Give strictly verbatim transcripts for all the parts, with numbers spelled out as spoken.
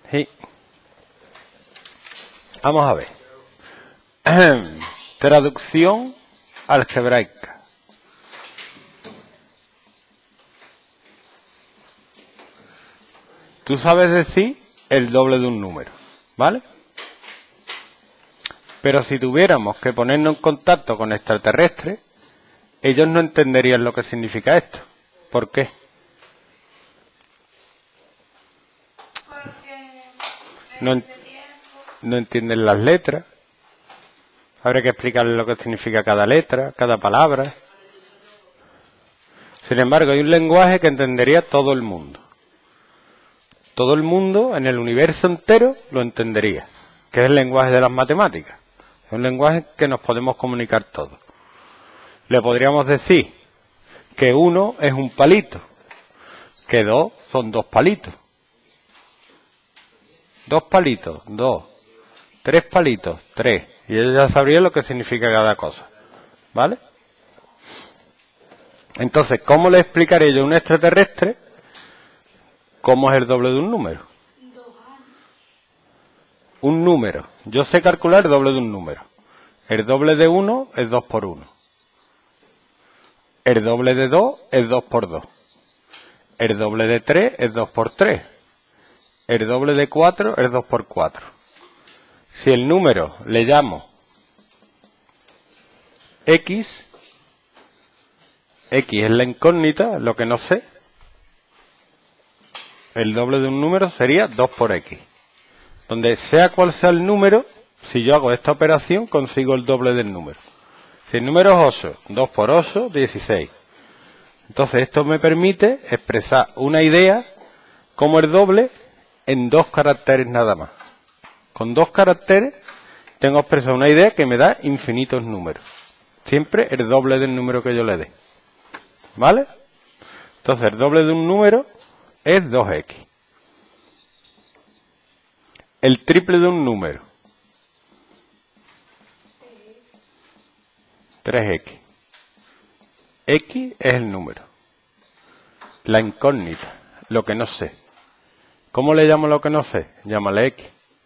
Sí. Vamos a ver. Traducción algebraica. Tú sabes decir el doble de un número, ¿vale? Pero si tuviéramos que ponernos en contacto con extraterrestres, ellos no entenderían lo que significa esto. ¿Por qué? No, en- no entienden las letras. Habría que explicarles lo que significa cada letra, cada palabra. Sin embargo, hay un lenguaje que entendería todo el mundo. Todo el mundo, en el universo entero, lo entendería. Que es el lenguaje de las matemáticas. Es un lenguaje que nos podemos comunicar todos. Le podríamos decir que uno es un palito, que dos son dos palitos. Dos palitos, dos. Tres palitos, tres. Y ellos ya sabrían lo que significa cada cosa. ¿Vale? Entonces, ¿cómo le explicaré yo a un extraterrestre cómo es el doble de un número? Un número. Yo sé calcular el doble de un número. El doble de uno es dos por uno. El doble de dos es dos por dos. El doble de tres es dos por tres. El doble de cuatro es dos por cuatro. Si el número le llamo X, X es la incógnita, lo que no sé, el doble de un número sería dos por X. Donde sea cual sea el número, si yo hago esta operación, consigo el doble del número. Si el número es ocho, dos por ocho, dieciséis. Entonces esto me permite expresar una idea como el doble en dos caracteres nada más. Con dos caracteres tengo expresado una idea que me da infinitos números. Siempre el doble del número que yo le dé. ¿Vale? Entonces el doble de un número es dos equis. El triple de un número. tres equis. X es el número. La incógnita. Lo que no sé. ¿Cómo le llamo lo que no sé? Llámale X.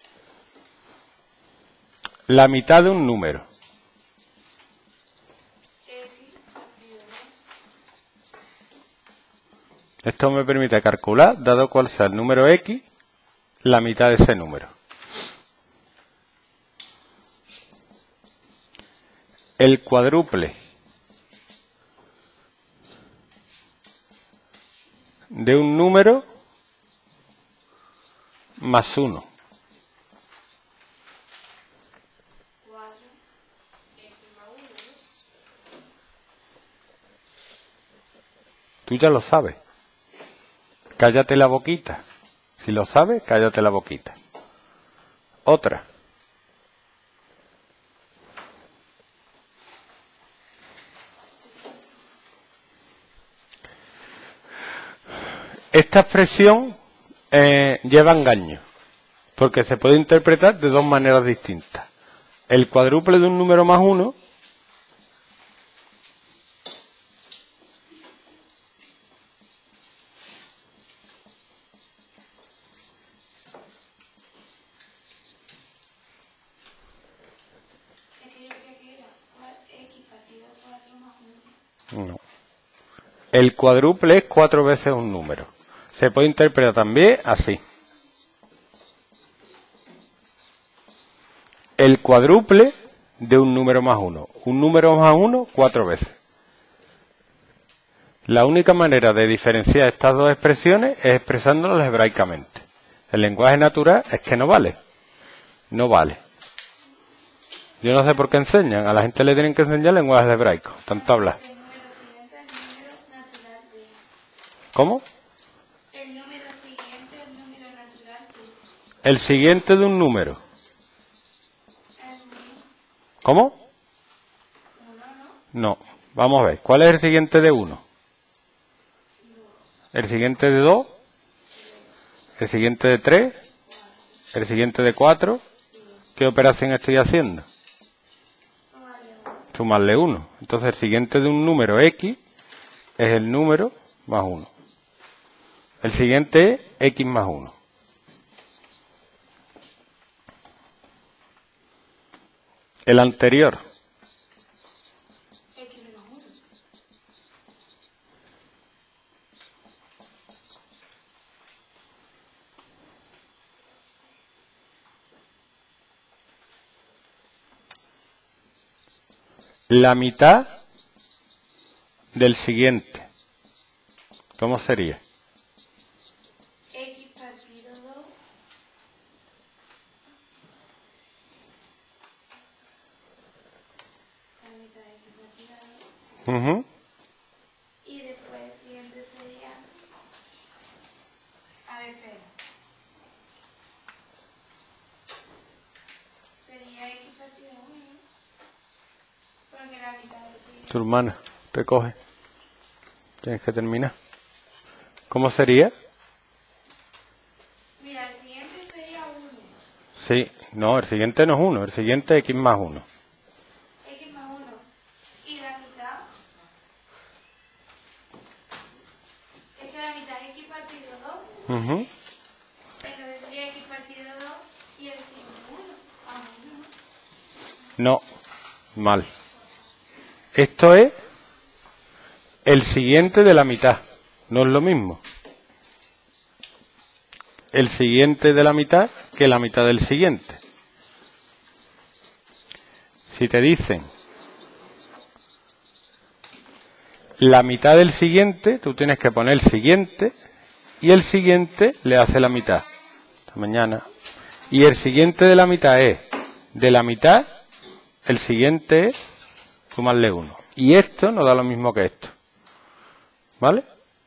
La mitad de un número. Esto me permite calcular, dado cual sea el número X, la mitad de ese número. El cuádruple de un número más uno. Tú ya lo sabes. Cállate la boquita. Si lo sabes, cállate la boquita. Otra. Esta expresión eh, lleva engaño, porque se puede interpretar de dos maneras distintas. El cuádruple de un número más uno no. El cuádruple es cuatro veces un número. Se puede interpretar también así. El cuádruple de un número más uno. Un número más uno, cuatro veces. La única manera de diferenciar estas dos expresiones es expresándolas hebraicamente. El lenguaje natural es que no vale. No vale. Yo no sé por qué enseñan. A la gente le tienen que enseñar lenguaje hebraico. Tanto hablar. ¿Cómo? El número siguiente es número natural. El siguiente de un número. ¿Cómo? No. Vamos a ver. ¿Cuál es el siguiente de uno? El siguiente de dos. El siguiente de tres. El siguiente de cuatro. ¿Qué operación estoy haciendo? Sumarle uno. Entonces el siguiente de un número X es el número más uno. El siguiente es X más uno. El anterior. X menos uno. La mitad del siguiente. ¿Cómo sería? X partido dos. La mitad de X partido dos. Uh-huh. Y después el siguiente sería... A ver, espera. Sería X partido uno. Porque la mitad del siguiente... Tu hermana, recoge. Tienes que terminar. ¿Cómo sería? Mira, el siguiente sería uno. Sí, no, el siguiente no es uno, el siguiente es X más uno. X más uno. Y la mitad... Es que la mitad es X partido dos. Uh-huh. Entonces sería X partido dos y el siguiente uno. Ah, uno. No, mal. Esto es el siguiente de la mitad, no es lo mismo. El siguiente de la mitad que la mitad del siguiente. Si te dicen la mitad del siguiente, tú tienes que poner el siguiente y el siguiente le hace la mitad. Hasta mañana. Y el siguiente de la mitad es de la mitad, el siguiente es sumarle uno. Y esto no da lo mismo que esto. ¿Vale?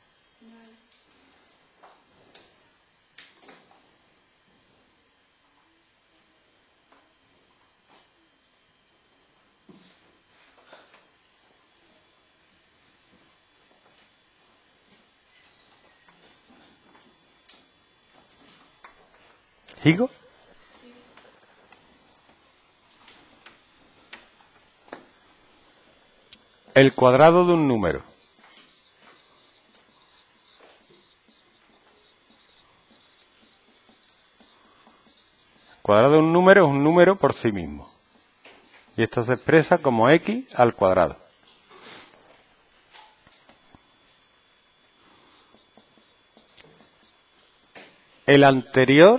¿Sigo? El cuadrado de un número. El cuadrado de un número es un número por sí mismo. Y esto se expresa como x al cuadrado. El anterior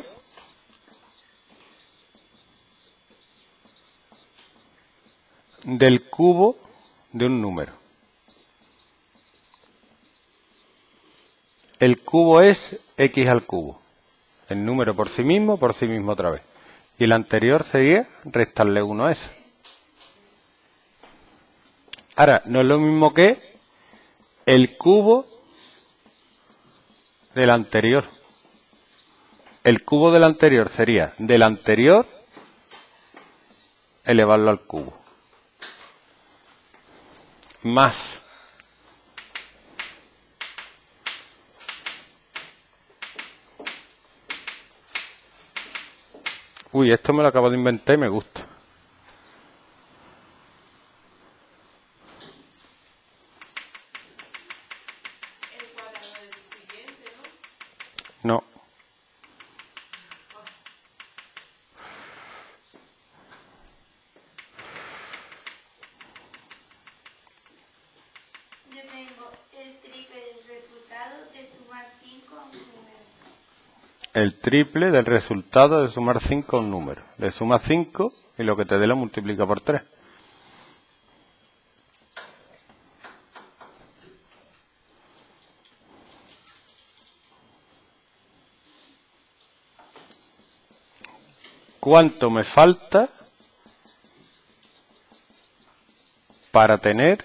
del cubo de un número. El cubo es x al cubo. El número por sí mismo, por sí mismo otra vez. Y el anterior sería restarle uno a eso. Ahora, no es lo mismo que el cubo del anterior. El cubo del anterior sería del anterior elevarlo al cubo. Más. Uy, esto me lo acabo de inventar y me gusta. El cuadrado del siguiente, No. ¿no? Yo tengo el triple del resultado de sumar cinco a un número. El triple del resultado de sumar cinco a un número. Le sumas cinco y lo que te dé lo multiplica por tres. ¿Cuánto me falta para tener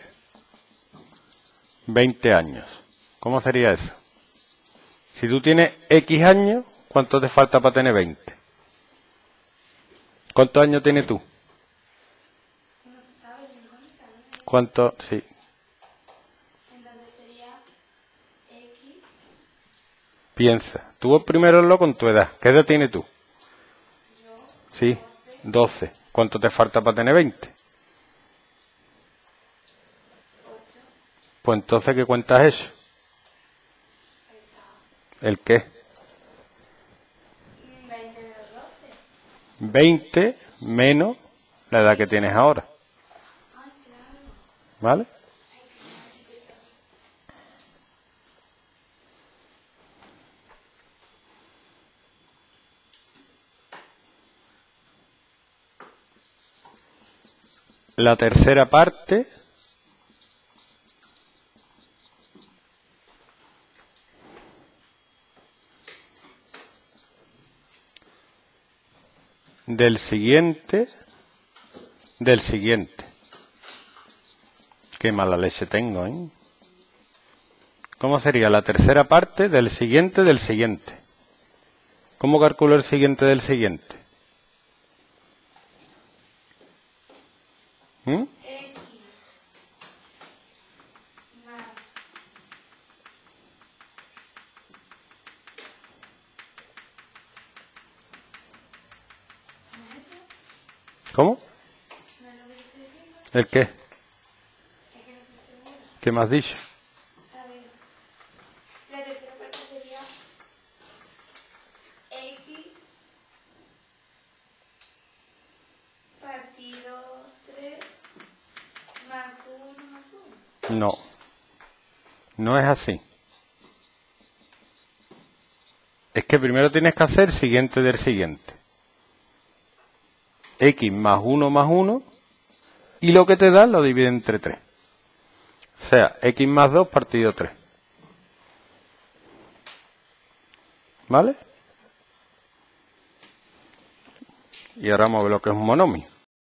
veinte años? ¿Cómo sería eso? Si tú tienes X años, ¿cuánto te falta para tener veinte? ¿Cuántos años tienes tú? No se sabe, no consta, ¿no? ¿Cuánto? Sí. Entonces sería X. Piensa. Tú primero lo con tu edad. ¿Qué edad tienes tú? Yo. Sí. doce. ¿Cuánto te falta para tener veinte? ocho. Pues entonces, ¿qué cuentas eso? Ahí está. ¿El qué? veinte menos doce. veinte menos la edad que tienes ahora. ¿Vale? La tercera parte del siguiente del siguiente. Qué mala leche tengo, ¿eh? ¿Cómo sería la tercera parte del siguiente del siguiente? ¿Cómo calculo el siguiente del siguiente? ¿Mm? X más ¿no es eso? ¿Cómo? ¿No es lo que estoy diciendo? ¿El qué? Es que no estoy segura. ¿Qué me has dicho? A ver, la tercera parte sería X partido tres más uno más uno. No, no es así. Es que primero tienes que hacer siguiente del siguiente. X más uno más uno, y lo que te da lo divide entre tres. O sea, X más dos partido tres. ¿Vale? Y ahora vamos a ver lo que es un monomio.